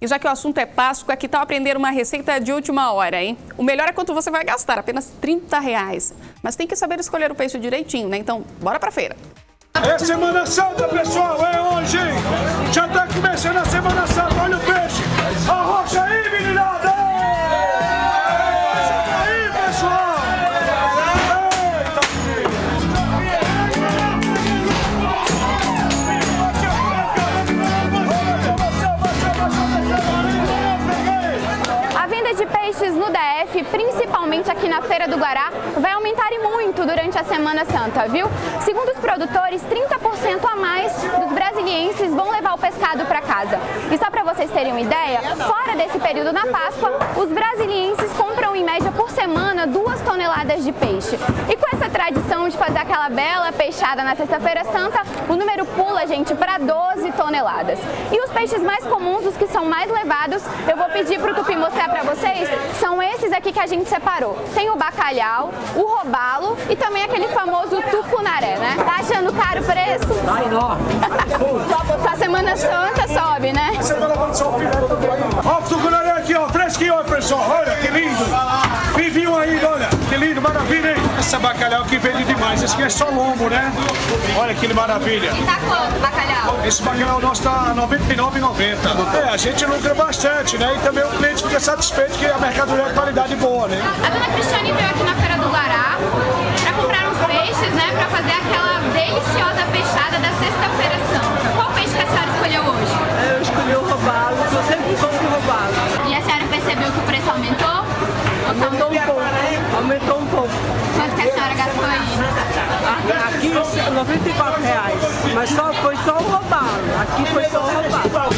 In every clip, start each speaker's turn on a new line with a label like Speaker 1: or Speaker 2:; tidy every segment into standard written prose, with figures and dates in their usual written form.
Speaker 1: E já que o assunto é Páscoa, que tal aprender uma receita de última hora, hein? O melhor é quanto você vai gastar, apenas R$30. Mas tem que saber escolher o peixe direitinho, né? Então, bora pra feira.
Speaker 2: É Semana Santa, pessoal, é hoje, hein? Já tá começando a Semana Santa, olha o peixe. Arrocha aí, meninada! Arrocha aí, pessoal!
Speaker 3: A venda de peixes no DF, principalmente aqui na Feira do Guará, vai aumentar e muito durante a Semana Santa, viu? Segundo os produtores, 30% a mais dos brasilienses vão levar o pescado para casa. E só para vocês terem uma ideia, fora desse período na Páscoa, os brasilienses compram em média por semana 2 toneladas de peixe. E com essa tradição de fazer aquela bela peixada na Sexta-feira Santa, o número pula, gente, para 12 toneladas. E os peixes mais comuns, os que são mais levados, eu vou pedir para o Tupi mostrar para vocês, são esses aqui que a gente separou. Tem o bacalhau, o robalo e também aquele famoso tucunaré, né? Tá achando caro o preço?
Speaker 4: Ai, não.
Speaker 3: Só Semana Santa sobe, né?
Speaker 2: Ó, o tucunaré aqui, ó, fresquinho, ó, pessoal, olha que lindo. Vivinho aí, olha, que lindo, maravilha, hein? Essa bacalhau aqui vende demais, esse aqui é só lombo, né? Olha que maravilha.
Speaker 3: E tá quanto, bacalhau?
Speaker 2: Esse bacalhau nosso tá R$ 99,90. É, a gente lucra bastante, né? E também o cliente fica satisfeito que a mercadoria é de qualidade boa, né?
Speaker 3: A dona Cristiane veio aqui na Feira do Guará para comprar uns peixes, né? Para fazer aquela deliciosa peixada da Sexta-feira Santa. Qual peixe que a senhora escolheu hoje?
Speaker 4: Eu escolhi o robalo, eu sempre compro robalo.
Speaker 3: E a senhora percebeu que o preço aumentou?
Speaker 4: Aumentou um pouco. Aumentou um pouco.
Speaker 3: Quanto que a senhora gastou aí?
Speaker 4: Aqui R$94, mas foi só o robalo. Aqui foi só o robalo.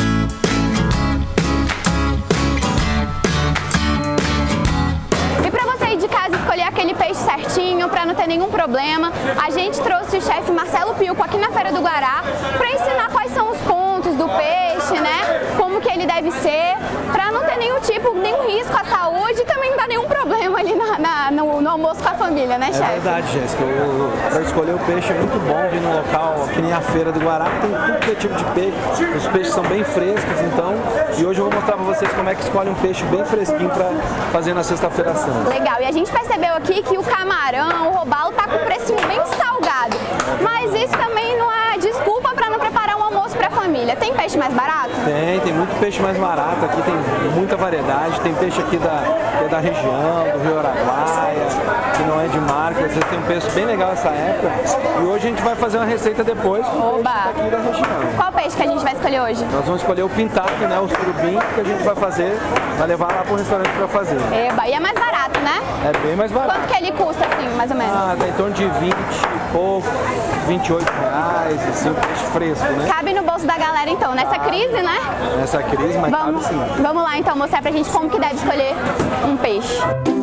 Speaker 3: E para você ir de casa escolher aquele peixe certinho, para não ter nenhum problema, a gente trouxe o chefe Marcelo Pilco aqui na Feira do Guará para ensinar quais são os pontos do peixe, né? Como que ele deve ser, para não ter nenhum risco à saúde e também não dar nenhum problema ali no almoço com a família, né, chefe?
Speaker 5: É verdade, Jéssica. Para escolher o peixe é muito bom vir num local que nem a Feira do Guará, que tem tudo que é tipo de peixe. Os peixes são bem frescos, então. E hoje eu vou mostrar para vocês como é que escolhe um peixe bem fresquinho para fazer na Sexta-feira Santa.
Speaker 3: Legal, e a gente percebeu aqui que o camarão, o robalo tá com um precinho bem salgado. Mas isso também não é desculpa para não preparar um almoço para a família. Tem peixe mais barato?
Speaker 5: Tem muito peixe mais barato, aqui tem muita variedade, tem peixe aqui que é da região, do Rio Araguaia, que não é de marca, às vezes tem um peixe bem legal nessa época. E hoje a gente vai fazer uma receita depois com o peixe daqui da região.
Speaker 3: Qual peixe que a gente vai escolher hoje?
Speaker 5: Nós vamos escolher o pintado, né, o surubim, que a gente vai fazer, vai levar lá para o restaurante para fazer.
Speaker 3: Eba, e é mais barato, né?
Speaker 5: É bem mais barato.
Speaker 3: Quanto que ele custa, assim, mais ou menos?
Speaker 5: Tá em torno de 20 e pouco, R$28, assim, um peixe fresco, né?
Speaker 3: Cabe no bolso da galera, então, nessa crise, né?
Speaker 5: Nessa crise, mas cabe sim.
Speaker 3: Vamos lá, então, mostrar pra gente como que deve escolher um peixe.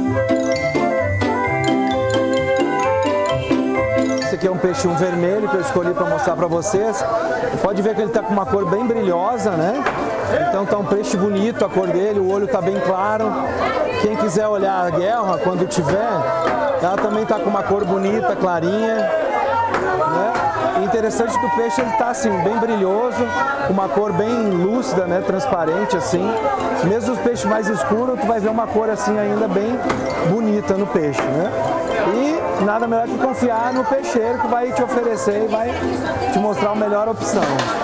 Speaker 5: Esse aqui é um peixinho vermelho que eu escolhi para mostrar para vocês. Pode ver que ele está com uma cor bem brilhosa, né? Então tá um peixe bonito a cor dele, o olho está bem claro. Quem quiser olhar a guelra, quando tiver, ela também está com uma cor bonita, clarinha, né? E interessante que o peixe ele tá assim, bem brilhoso, com uma cor bem lúcida, né? Transparente assim. Mesmo os peixes mais escuros, tu vai ver uma cor assim ainda bem bonita no peixe, né? E nada melhor que confiar no peixeiro que vai te oferecer e vai te mostrar a melhor opção.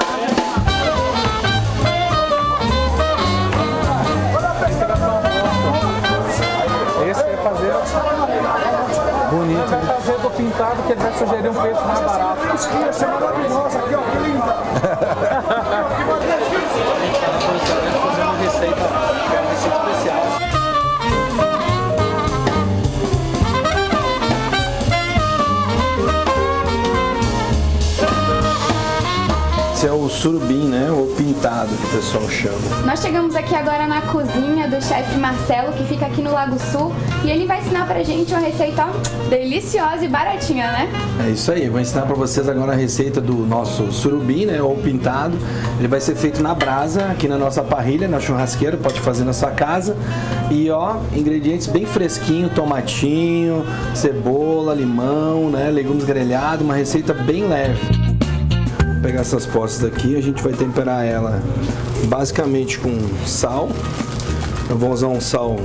Speaker 5: Esse é fazer bonito. Ele vai fazer do pintado que ele vai sugerir um peixe mais barato. Esse é maravilhoso aqui, ó, que lindo! Fazer uma receita especial. Esse é o surubim, né? Ou pintado, que o pessoal chama.
Speaker 3: Nós chegamos aqui agora na cozinha do chefe Marcelo, que fica aqui no Lago Sul, e ele vai ensinar pra gente uma receita deliciosa e baratinha, né?
Speaker 5: É isso aí, eu vou ensinar pra vocês agora a receita do nosso surubim, né? Ou pintado. Ele vai ser feito na brasa, aqui na nossa parrilha, na churrasqueira, pode fazer na sua casa. E ó, ingredientes bem fresquinho, tomatinho, cebola, limão, né? Legumes grelhados, uma receita bem leve. Vou pegar essas postas daqui, a gente vai temperar ela basicamente com sal. Eu vou usar um sal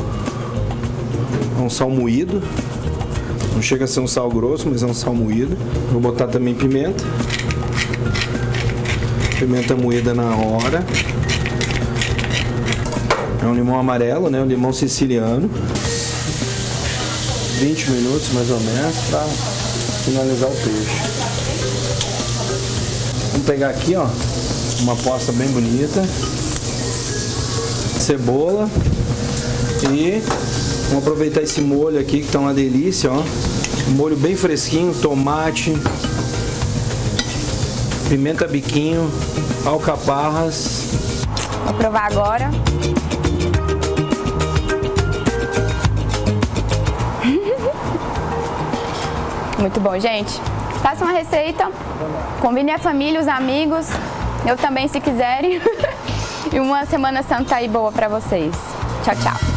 Speaker 5: moído. Não chega a ser um sal grosso, mas é um sal moído. Vou botar também pimenta. Pimenta moída na hora. É um limão amarelo, né? Um limão siciliano. 20 minutos mais ou menos para finalizar o peixe. Vamos pegar aqui, ó, uma posta bem bonita. Cebola. E vamos aproveitar esse molho aqui que tá uma delícia, ó. Um molho bem fresquinho, tomate, pimenta biquinho, alcaparras.
Speaker 3: Vou provar agora. Muito bom, gente. Faça uma receita, convide a família, os amigos, eu também se quiserem. E uma Semana Santa aí boa pra vocês. Tchau, tchau.